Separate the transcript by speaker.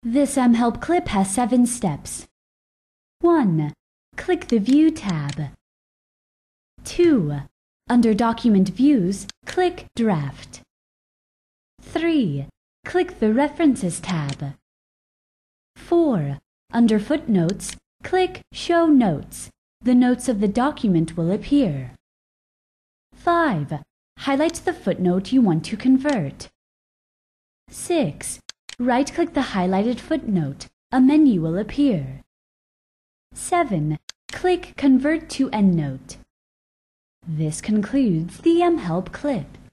Speaker 1: This mHelp clip has 7 steps. 1. Click the View tab. 2. Under Document Views, click Draft. 3. Click the References tab. 4. Under Footnotes, click Show Notes. The notes of the document will appear. 5. Highlight the footnote you want to convert. 6. Right-click the highlighted footnote. A menu will appear. 7. Click Convert to EndNote. This concludes the mHelp clip.